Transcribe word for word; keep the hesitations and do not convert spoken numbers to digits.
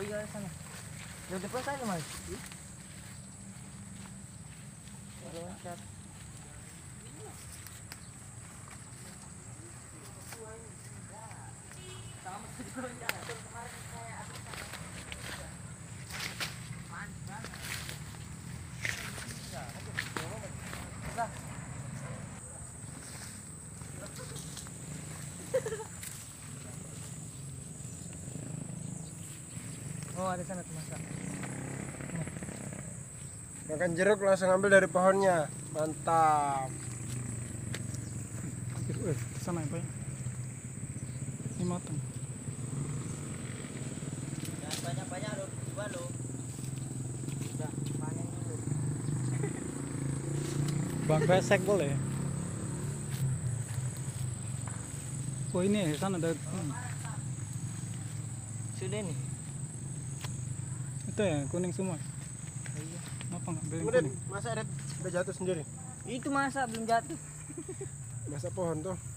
ke sana. Di depan saja mas. Baru loncat. Oh ada sana tuh masa. Makan jeruk langsung ambil dari pohonnya, mantap. Eh, sana yang banyak. Ini matang. Jangan banyak-banyak lo, coba lo. Udah panen dulu. Bang besek boleh. Oh ini sana ada. Hmm. Sudah nih. Itu ya kuning semua. Iya. Apa nggak beli Kemudian kuning? masa ada udah jatuh sendiri. Itu masa belum jatuh. Masa pohon tuh.